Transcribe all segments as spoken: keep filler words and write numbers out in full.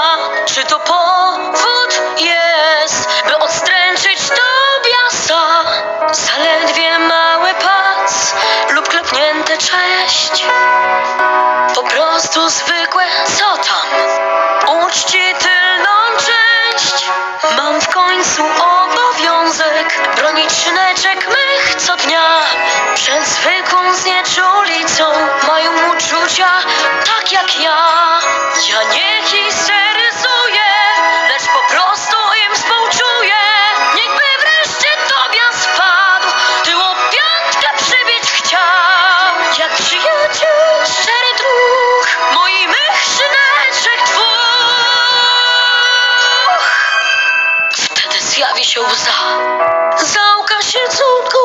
Czy to powód jest, by odstręczyć Tobiasa? Zaledwie mały pac lub klepnięte cześć. Po prostu zwykłe co tam, uczci tylną część. Mam w końcu obowiązek bronić szyneczek mych co dnia. Przed zwykłą znieczulicą mają uczucia tak jak ja. Ja nie histeryzuję, lecz po prostu im współczuję. Niechby wreszcie Tobias spadł, tyłu piątkę przybić chciał. Jak przyjaciel szczery druh, moi mych szyneczek dwóch. Wtedy zjawi się łza, załka się córką.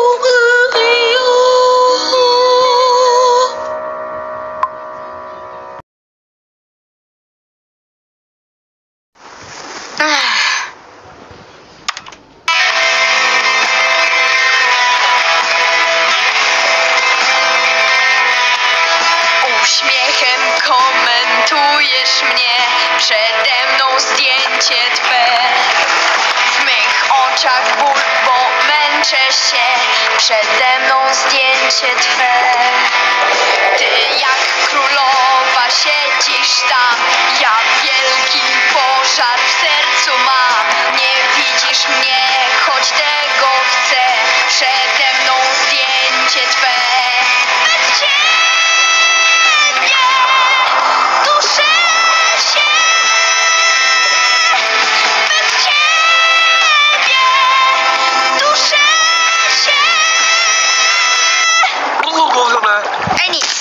Uśmiechem komentujesz mnie, przede mną zdjęcie twe. W mych oczach ból, bo męczę się, przede mną zdjęcie twe. Ty jak królowa siedzisz tam, ja wielki pożar w sercu mam. Nie widzisz mnie, choć tego chcę, przede mną zdjęcie twe. Bez ciebie duszę się, bez ciebie duszę się. Ej, nic.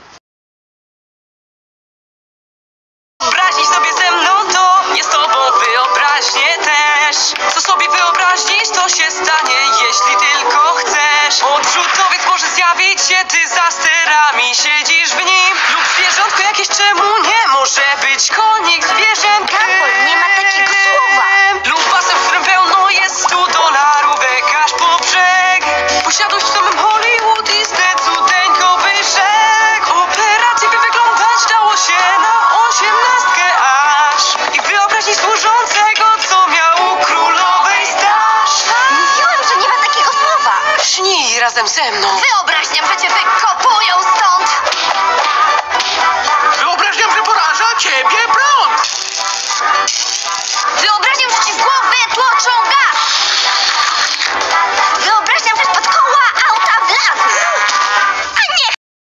Wyobrazić sobie ze mną to, jest tobą wyobraźnię też. Co sobie wyobrazisz, to się stanie, jeśli tylko chcesz. Odrzutowiec może zjawić się, ty za sterami siedzisz w nim. Lub zwierzątko jakieś, czemu nie może być konik zwierzętem? Karol, nie ma takiego słowa. Lub basen, w którym pełno jest stu dolarówek aż po brzeg. Posiadłość w samym Hollywood i zdecudeńkowy rzek. Operacja by wyglądać dało się na osiemnastkę aż. I wyobraźni służącego, co miał u królowej staż. Mówiłam, że nie ma takiego słowa. Śnij razem ze mną. Wyobraźniam, że cię wykopują stąd. Wyobraźniam, że poraża ciebie prąd! Wyobraźniam, że ci z głowy tłoczą gaz. Wyobraźniam, że pod koła auta wlazł. A nie.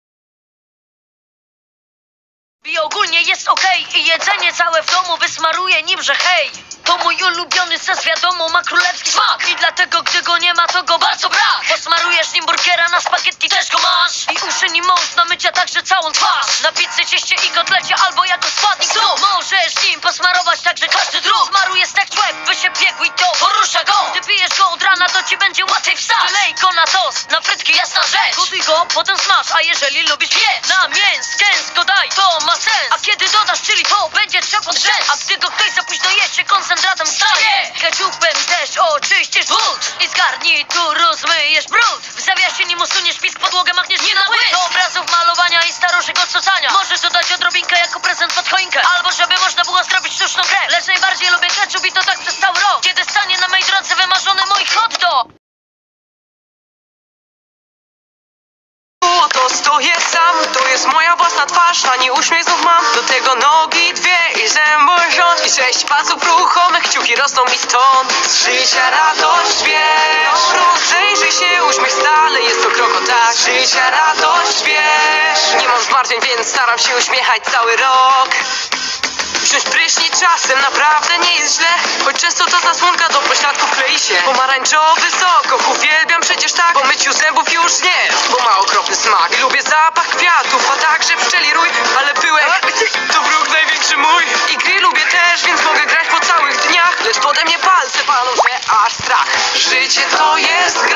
I ogólnie jest okej i jedzenie całe w domu wysmaruje nim, że hej. To mój ulubiony ses, wiadomo, ma królewski smak. I dlatego, gdy go nie ma, to go bardzo brak. Posmarujesz nim burgera, na spaghetti też go masz. I uszy nim mąż, na mycia także całą twarz. Na pizzy, cieście i kotlecie, albo jako składnik zup. Możesz nim posmarować także każdy drób. Smaruje stek człek, by się biegł i to porusza go. Gdy pijesz go od rana, to ci będzie łatwiej wstać. Wylej go na tost, na frytki jasna rzecz. Gotuj go, potem smaż, a jeżeli lubisz jeść na mięsko daj, to ma sens. A kiedy dodasz chili, to będzie trzeba drzeć. A gdy go ktoś za późno je, się koncentratem staje. Ketchupem też oczyścisz wód i z garnituru zmyjesz brud. W zawiasie nim usuniesz pisk, podłogę machniesz nie na błysk. Do obrazów malowania i staruszek odsocania możesz dodać odrobinkę jako prezent pod choinkę. Albo żeby można było zrobić sztuczną krew. Lecz najbardziej lubię ketchup i to tak przez cały rok. Kiedy stanie na mej drodze wymarzony mój hot dog. Oto stoję sam, to jest moja własna twarz, ani uśmiech znów mam. Do tego nogi dwie i zęby rząd i sześć palców ruchomych, kciuki rosną mi stąd. Z życia radość wiesz, rozejrzyj się, uśmiech stale jest to krok o tak. Z życia radość wiesz, nie mam zmartwień, więc staram się uśmiechać cały rok. Wziąć prysznic czasem naprawdę nie jest źle, choć często ta zasłonka do pośladków klei się. Pomarańczowy sok, uwielbiam przecież tak, po myciu zębów już nie, bo ma okropny smak. Lubię zapach kwiatów, a także pszczeli rój, ale pyłek to wróg największy mój. I gry lubię też, więc mogę grać po całych dniach, lecz pode mnie palce palą, że aż strach. Życie to jest gra.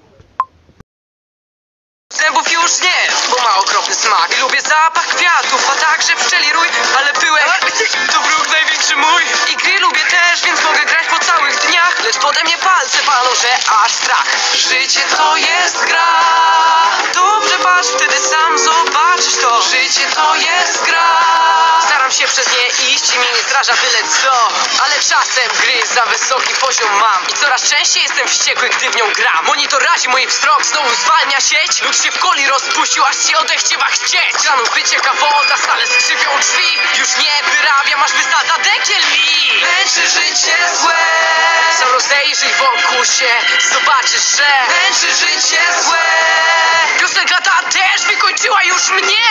Zębów już nie, bo ma okropny smak. Lubię zapach kwiatów, a także pszczeli rój, ale pyłek to wróg największy mój. I gry lubię też, więc mogę grać po całych dniach, lecz pode mnie palce palą, że aż strach. Życie to jest gra. Dobrze patrz, wtedy sam zobaczysz to. Życie to jest gra. Staram się przez nie iść życie mi nie zraża byle co, ale czasem gry za wysoki poziom mam i coraz częściej jestem wściekły, gdy w nią gram. Monitor razi mój wzrok, znowu zwalnia sieć, lud się w coli rozpuścił, aż ci odechciewa chcieć. Z kranów wycieka woda, stale skrzypią drzwi, już nie wyrabiam, aż wysadza dekiel mi. Męczy życie złe, sam rozejrzyj wokół się, zobaczysz, że męczy życie złe. Piosenka ta też wykończyła już mnie.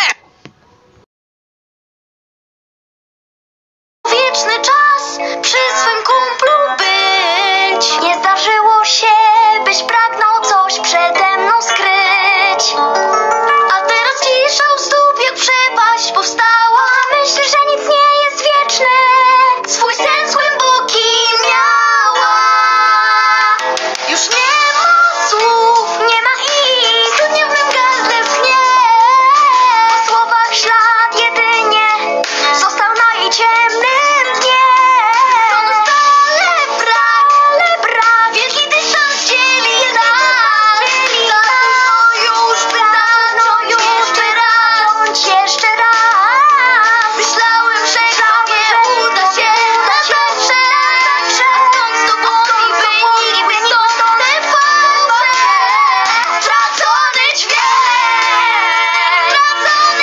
Wieczny czas przy swym kumplu być. Nie zdarzyło się, byś pragnął coś przede mną skryć. A teraz cisza u stóp jak przepaść powstała. Myślę, że nic nie jest wieczne, swój sens głęboki miała. Już nie ma słów, nie ma ich, studnia w mym gardle schnie. W słowach ślad jedynie został na jej ciemnym dnie. Sonu stale brak, ale brak, wielki dystans dzieli nas. Dawno już by, dawno już by raz, jeszcze raz. Myślałem, że nie uda się, zawsze, stąd z tobą niby, niby stąd te fałsze. Stracony dźwięk, stracony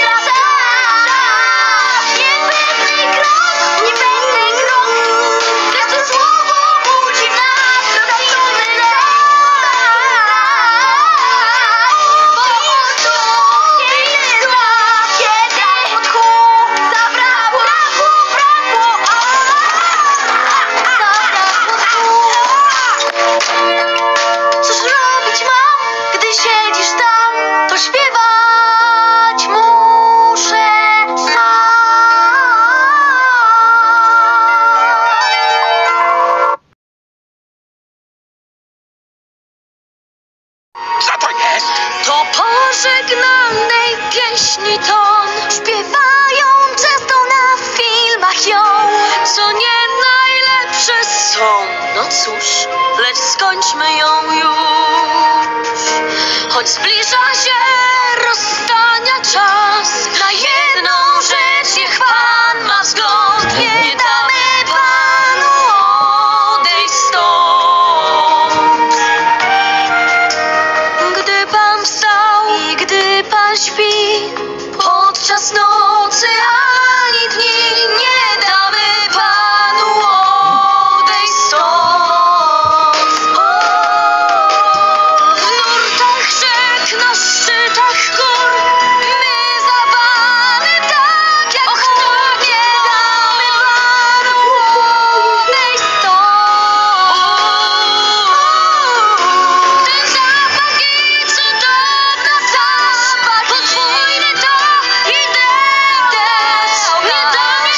czas, niepewny krok, niepewny krok. Każde słowo budzi w nas stracony czas. Bo tu jest strach, kiedy tchu zabrakło, brakło, brakło, zabrakło tchu. Cóż robić mam, gdy siedzisz tam, to śpiewać muszę sam. Co to jest? To pożegnalnej pieśni ton, Śpiewają często na filmach ją. co nie najlepsze są. No cóż, lecz skończmy ją już. Choć zbliża się rozstania czas, na jedną rzecz niech Pan ma wzgląd. Nie damy Panu odejść stąd. Gdy Pan wstał i gdy Pan śpi, podczas nocy ani dni, nie damy Panu odejść stąd. W nurtach rzek, na szczytach gór, my za Panem tak jak chór, nie damy Panu odejść stąd. Ten zapach i cudowna zapach, podwójny to i deszcz, nie damy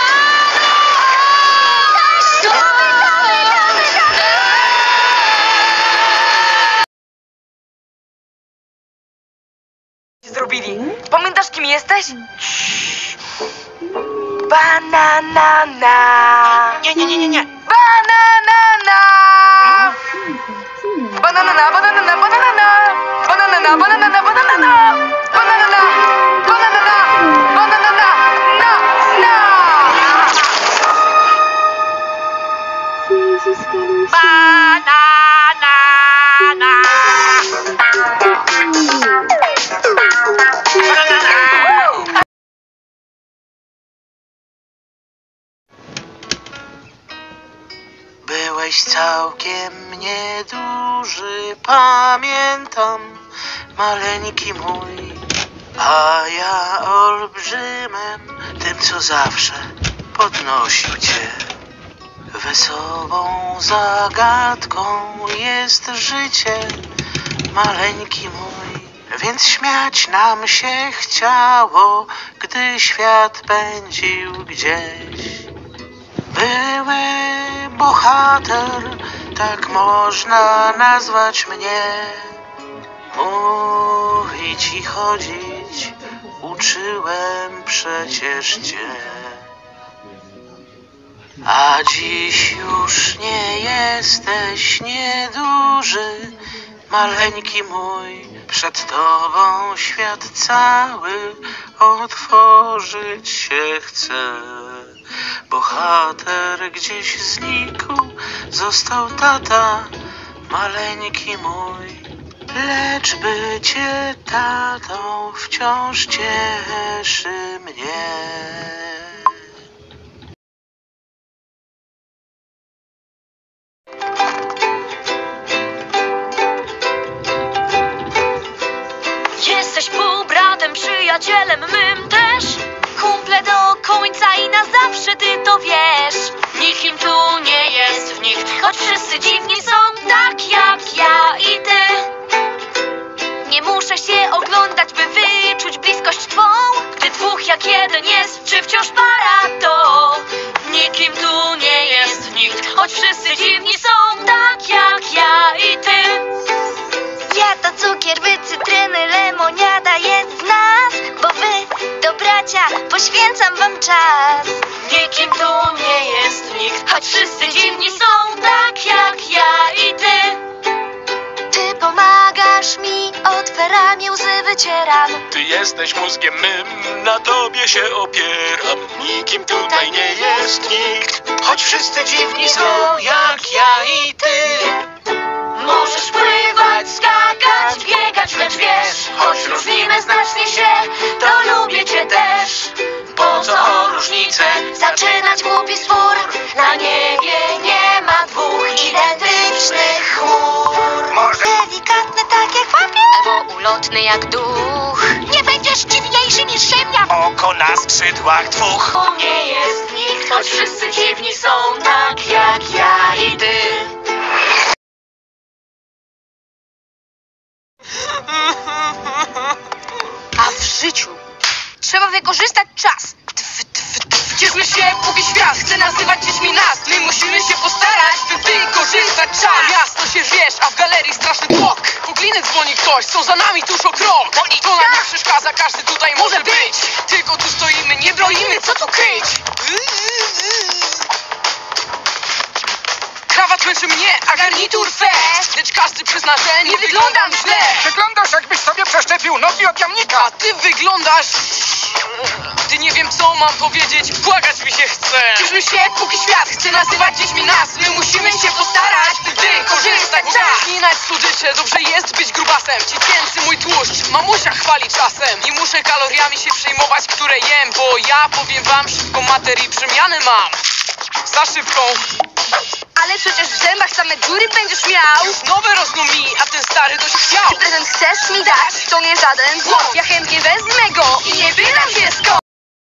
Zrobili. Pamiętasz, kim jesteś? Bananana. Nie, nie, nie, nie, nie. Bananana. Bananana, bananana, bananana. Bananana, bananana, bananana. Bananana, bananana, bananana. Na, na. Byłeś całkiem nieduży, pamiętam, maleńki mój, a ja olbrzymem, tym co zawsze podnosił cię. Wesołą zagadką jest życie, maleńki mój, więc śmiać nam się chciało, gdy świat pędził gdzieś. Były bohater, tak można nazwać mnie. Mówić i chodzić uczyłem przecież cię. A dziś już nie jesteś nieduży, maleńki mój. Przed tobą świat cały otworzyć się chce. bohater gdzieś znikł, został tata, maleńki mój. Lecz bycie tatą wciąż cieszy mnie. Jesteś półbratem, przyjacielem mym też. Kumple do końca i na zawsze ty to wiesz. Nikim tu nie jest nikt, choć wszyscy dziwni są tak jak ja i ty. Nie muszę się oglądać, by wyczuć bliskość twą. Gdy dwóch jak jeden jest, czy wciąż para to? Nikim tu nie jest nikt, choć wszyscy dziwni są tak jak ja i ty. Ja to cukier, wy cytryny, lemoniada jest w nas. Bo wy to bracia, poświęcam wam czas. Nikim tu nie jest nikt, choć wszyscy dziwni są tak jak ja i ty. Ty pomagasz mi, od ramię łzy wycieram. Ty jesteś mózgiem mym, na tobie się opieram. Nikim tutaj nie jest nikt, choć wszyscy dziwni są jak ja i ty. Możesz pływać, skakać, biegać, lecz wiesz, choć różnimy znacznie się, to lubię cię też. Po co o różnicę? Zaczynać głupi spór. Na niebie nie ma dwóch identycznych chmur. Może Delikatny tak jak papier, Albo ulotny jak duch. nie będziesz dziwniejszy niż ziemia. oko na skrzydłach dwóch. Tu nie jest nikt, choć wszyscy dziwni są tak jak ja i ty. A w życiu trzeba wykorzystać czas. Cieszmy się, póki świat chce nazywać dziećmi nas. My musimy się postarać, by wykorzystać czas. Miasto się wiesz, a w galerii straszny tłok. Pugliny dzwoni ktoś, są za nami tuż o krok. To nam nie przeszkadza, każdy tutaj może być. Tylko tu stoimy, nie broimy, co tu kryć. Krawat męczy mnie, a garnitur fest. Lecz każdy przyzna, że nie wyglądam źle. wyglądasz jakbyś sobie przeszczepił nogi od jamnika. A ty wyglądasz... Gdy nie wiem co mam powiedzieć, płakać mi się chce. Cieszmy się, póki świat chce nazywać dziećmi nas. My musimy się postarać, by wykorzystać czas. Ślinać słodycze, dobrze jest być grubasem. Dziecięcy mój tłuszcz, mamusia chwali czasem. Nie muszę kaloriami się przejmować, które jem, bo ja powiem wam, szybką materii przemiany mam. Za szybką. Ale przecież w zębach same dziury będziesz miał. Już nowe rosną mi, a ten stary to się chciał. Ty prezent chcesz mi dać, to nie żaden błąd. Ja chętnie wezmę go i nie pytam się skąd.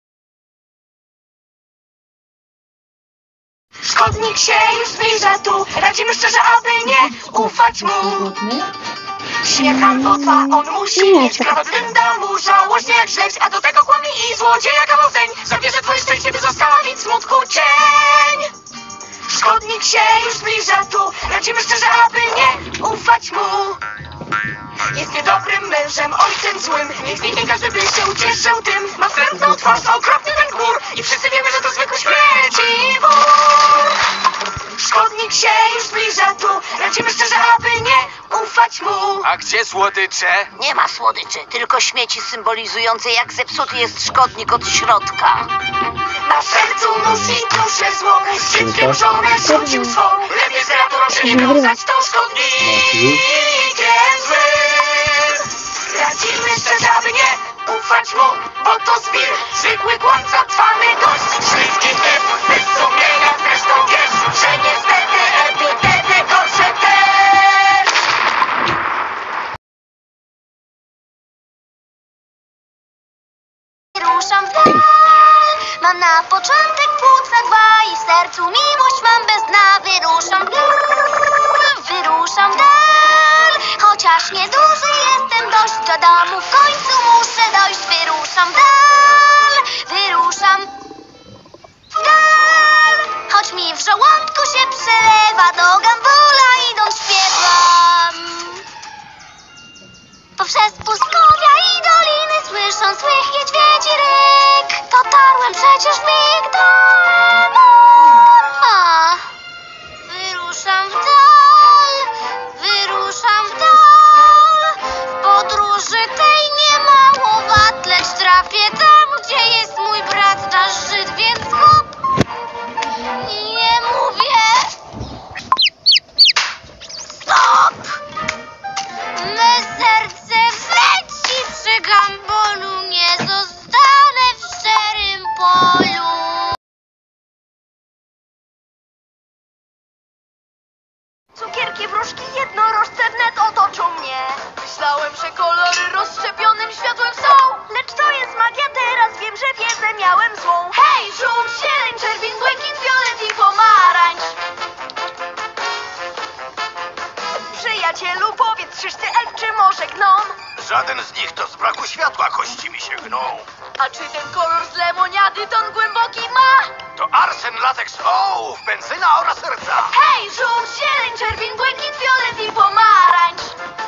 Szkodnik się już zbliża tu, radzimy szczerze, aby nie ufać mu. Śmiech albo dwa, on musi mieć krawat w tym domu, żałośnie jak śledź, a do tego kłamie i złodzieja kawał zeń. Zabierze twoje szczęście, by zostawić smutku cień. Szkodnik się już zbliża tu, radzimy szczerze, aby nie ufać mu. Jest niedobrym mężem, ojcem złym, nic nie każdy by się ucieszył tym. Ma wstrętną twarz, okropny ten gór i wszyscy wiemy, że to zwykły śmieci wór. Szkodnik się już zbliża tu, radzimy szczerze, aby nie ufać mu. A gdzie słodycze? Nie ma słodyczy, tylko śmieci symbolizujące jak zepsuty jest szkodnik od środka. Na sercu nóż i duszę złą, z dzieckiem żonę rzucił swą. Lepiej z kreaturą się nie wiązać, to szkodnikiem złym. Radzimy szczerze, aby nie ufać mu, bo to zbir, zwykły kłamca, trwamy dość. Śliskie typ, bez sumienia, zresztą wiesz, że niestety epitety gorsze też. Ruszam w dal, mam na początek płuc na dwa i w sercu miłość mam bez dna. Wyruszam w dal, wyruszam w dal, chociaż nieduży jestem dość, do domu w końcu muszę dojść. Wyruszam w dal, wyruszam w dal, choć mi w żołądku się przelewa, do Gambola idąc śpiewam. Poprzez pustkowia i doliny, słysząc słych niedźwiedzi ryk, dotarłem przecież w mig do Emona. Wyruszam w dal, wyruszam w dal, w podróży tej nie mało wad, lecz trafię tam, gdzie jest mój brat, nasz Żyd, więc hop, Cukierki, wróżki, jednorożce wnet otoczą mnie. Myślałem, że kolory rozszczepionym światłem są, lecz to jest magia, teraz wiem, że wiedzę miałem złą. Hej, żółć, zieleń, czerwień, błękit, fiolet i pomarańcz. Przyjacielu, powiedz, czyż ty elf, czy może gnom? Żaden z nich to z braku światła kości mi się gną. A czy ten kolor z lemoniady ton głęboki ma? To arsen, lateks, ołów, benzyna oraz serca. Hej, żółć, zieleń, czerwień, błękit, fiolet i pomarańcz.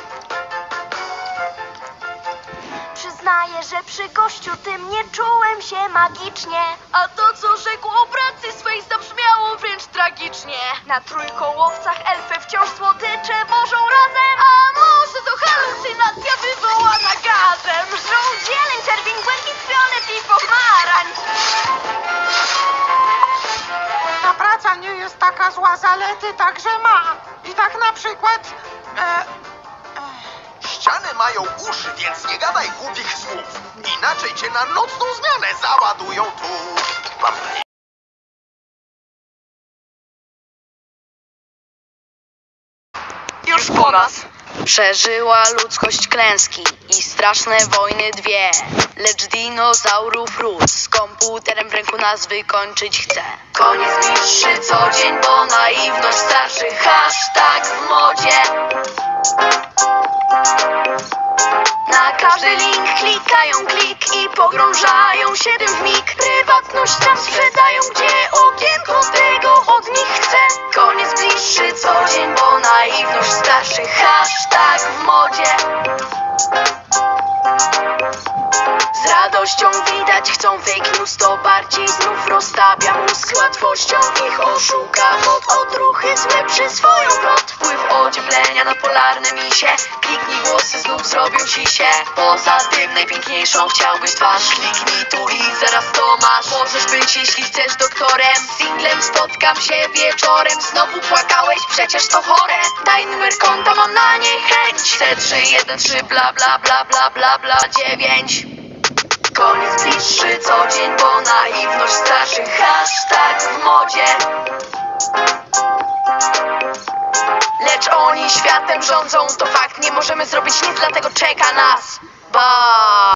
Przyznaję, że przy gościu tym nie czułem się magicznie. A to, co rzekł o pracy swej, zabrzmiało wręcz tragicznie. Na trójkołowcach elfy wciąż słodycze wożą razem. A może to halucynacja wywołana gazem? Żółć, zieleń, czerwień, błękit, fiolet i pomarańcz. Ta praca nie jest taka zła, zalety także ma. I tak na przykład... E, Ściany mają uszy, więc nie gadaj głupich słów. Inaczej cię na nocną zmianę załadują tu. Mam Już po nas. Przeżyła ludzkość klęski i straszne wojny dwie. Lecz dinozaurów ród z komputerem w ręku nas wykończyć chce. Koniec bliższy co dzień, bo naiwność starszych hashtag w modzie. Na każdy link klikają klik i pogrążają się tym w mig. Prywatność tam sprzedają, gdzie okienko tego od nich chce. Koniec bliższy co dzień, bo naiwność starszych hashtag w modzie. Z radością widać, chcą fake news, to bardziej znów roztapia mózg. Łatwością ich oszuka, pod odruchy złe przyswoją plot. Wpływ ocieplenia na polarne misie, kliknij włosy, znów zrobią ci się. Poza tym najpiękniejszą chciałbyś twarz, kliknij tu i zaraz to masz. Możesz być, jeśli chcesz, doktorem, singlem spotkam się wieczorem. Znowu płakałeś, przecież to chore. Daj numer konta, mam na nie chęć. C trzy jeden trzy bla bla bla bla bla bla dziewięć. Koniec bliższy co dzień, bo naiwność starszych hashtag w modzie. Lecz oni światem rządzą, to fakt, nie możemy zrobić nic, dlatego czeka nas. Ba.